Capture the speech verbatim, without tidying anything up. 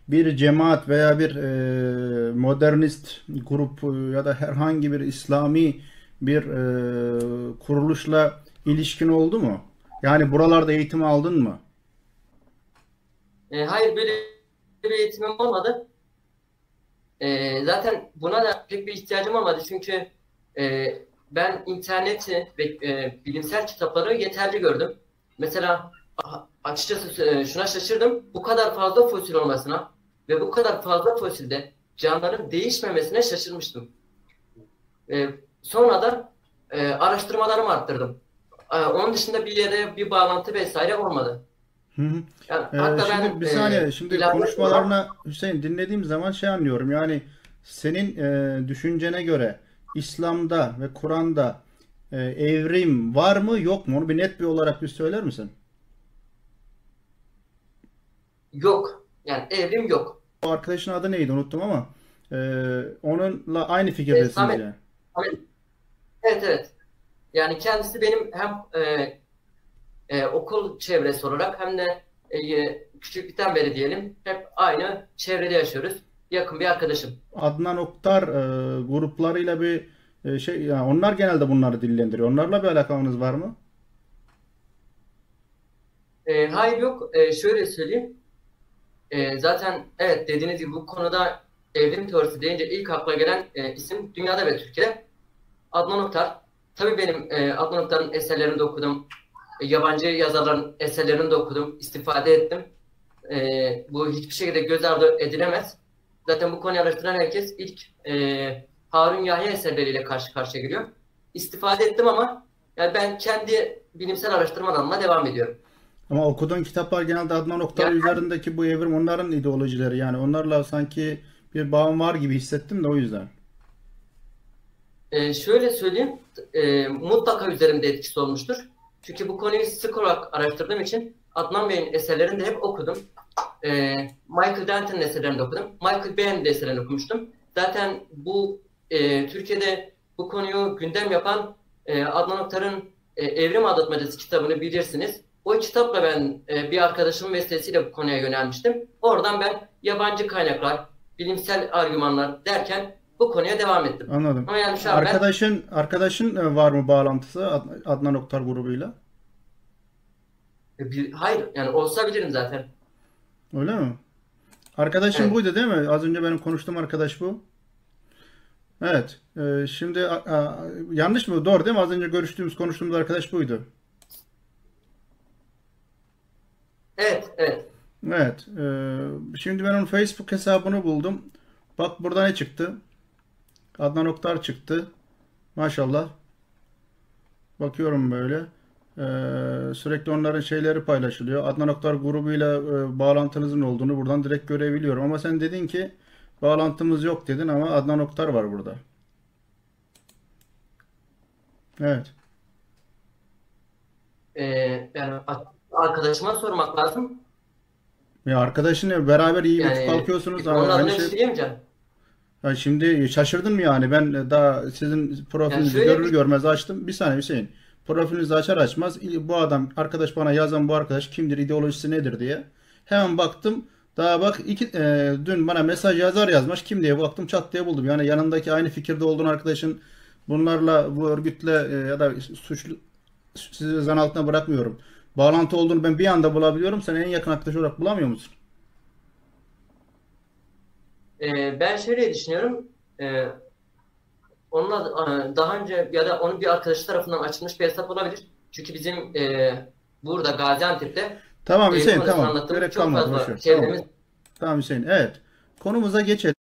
bir cemaat veya bir e, modernist grup e, ya da herhangi bir İslami bir e, kuruluşla ilişkin oldu mu? Yani buralarda eğitim aldın mı? E, hayır, böyle bir eğitimim olmadı. E, zaten buna da pek bir ihtiyacım olmadı. Çünkü e, ben interneti ve e, bilimsel kitapları yeterli gördüm. Mesela a- açıkçası e, şuna şaşırdım. Bu kadar fazla fosil olmasına ve bu kadar fazla fosilde canlıların değişmemesine şaşırmıştım. E, Sonra da e, araştırmalarımı arttırdım. E, onun dışında bir yere bir bağlantı vesaire olmadı. Hı hı. Yani Ee, hatta şimdi ben bir e, saniye, şimdi ilerleyen zaman konuşmalarına Hüseyin dinlediğim zaman şey anlıyorum. Yani senin e, düşüncene göre İslam'da ve Kur'an'da e, evrim var mı yok mu? Onu bir net bir olarak bir söyler misin? yok. Yani evrim yok. O arkadaşın adı neydi unuttum ama e, onunla aynı E, fikirdesiniz Samet, yani. Samet, evet evet. Yani kendisi benim hem e, e, okul çevresi olarak hem de e, küçüklükten beri diyelim hep aynı çevrede yaşıyoruz. Yakın bir arkadaşım. Adnan Oktar e, gruplarıyla bir e, şey, yani onlar genelde bunları dillendiriyor. Onlarla bir alakanız var mı? E, hayır yok. E, şöyle söyleyeyim. E, zaten evet, dediğiniz gibi bu konuda evrim teorisi deyince ilk akla gelen e, isim dünyada ve Türkiye'de Adnan Oktar. Tabii benim e, Adnan Oktar'ın eserlerini de okudum. E, yabancı yazarların eserlerini de okudum. İstifade ettim. E, bu hiçbir şekilde göz ardı edilemez. Zaten bu konuyu araştıran herkes ilk e, Harun Yahya eserleriyle karşı karşıya geliyor. İstifade ettim ama yani ben kendi bilimsel araştırmalarıma devam ediyorum. Ama okuduğun kitaplar genelde Adnan Oktar Yani üzerindeki bu evrim onların ideolojileri, yani onlarla sanki bir bağım var gibi hissettim de o yüzden. e, şöyle söyleyeyim, e, mutlaka üzerimde etkisi olmuştur. Çünkü bu konuyu sık olarak araştırdığım için Adnan Bey'in eserlerini de hep okudum. E, Michael Denton'un eserlerini de okudum. Michael Behe'nin de eserlerini okumuştum. Zaten bu e, Türkiye'de bu konuyu gündem yapan e, Adnan Oktar'ın e, Evrim Aldatmacası kitabını bilirsiniz. O kitapla ben e, bir arkadaşımın vesilesiyle bu konuya yönelmiştim. Oradan ben yabancı kaynaklar, bilimsel argümanlar derken bu konuya devam ettim. Anladım. Ama yani şu an ben Arkadaşın arkadaşın e, var mı bağlantısı Ad- Adnan Oktar grubuyla? e, bir, hayır yani olsa bilirim zaten. Öyle mi? Arkadaşın Evet. buydu değil mi? Az önce benim konuştuğum arkadaş bu. Evet. E, şimdi a- a- yanlış mı? Doğru değil mi? Az önce görüştüğümüz, konuştuğumuz arkadaş buydu. Evet, evet. Evet. E, şimdi ben onun Facebook hesabını buldum. Bak burada ne çıktı? Adnan Oktar çıktı. Maşallah. Bakıyorum böyle. Ee, sürekli onların şeyleri paylaşılıyor. Adnan Oktar grubuyla e, bağlantınızın olduğunu buradan direkt görebiliyorum. Ama sen dedin ki bağlantımız yok dedin ama Adnan Oktar var burada. Evet. E, Yani arkadaşıma sormak lazım. Ya arkadaşını beraber yiyip Yani kalkıyorsunuz. onun Aynı adına bir şey. şey diyemeyeceğim. Ya şimdi şaşırdın mı yani? Ben daha sizin Yani profilinizi şöyle görür bir görmez açtım. Bir saniye Hüseyin. Profilinizi açar açmaz bu adam, arkadaş bana yazan bu arkadaş kimdir, ideolojisi nedir diye. Hemen baktım. Daha bak iki, e, dün bana mesaj yazar yazmaz kim diye baktım, çat diye buldum. Yani yanındaki aynı fikirde olduğun arkadaşın bunlarla, bu örgütle e, ya da suçlu, sizi zan altına bırakmıyorum. Bağlantı olduğunu ben bir anda bulabiliyorum. Sen en yakın arkadaş olarak bulamıyor musun? e, ben şöyle düşünüyorum. E, Onunla e, daha önce ya da onun bir arkadaşı tarafından açılmış bir hesap olabilir. Çünkü bizim e, burada Gaziantep'te Tamam evrim Hüseyin, anısını tamam. anlattığımız Gerek çok kalmadı, boş fazla ver. Tamam. çevremiz Tamam Hüseyin. Evet. Konumuza geçelim.